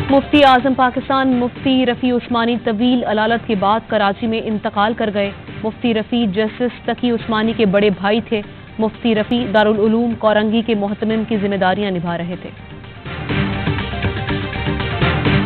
मुफ्ती आजम पाकिस्तान मुफ्ती रफ़ी उस्मानी तवील अलालत के बाद कराची में इंतकाल कर गए। मुफ्ती रफ़ी जस्टिस तकी उस्मानी के बड़े भाई थे। मुफ्ती रफ़ी दारुल उलूम कोरंगी के मोहतमिम की जिम्मेदारियां निभा रहे थे।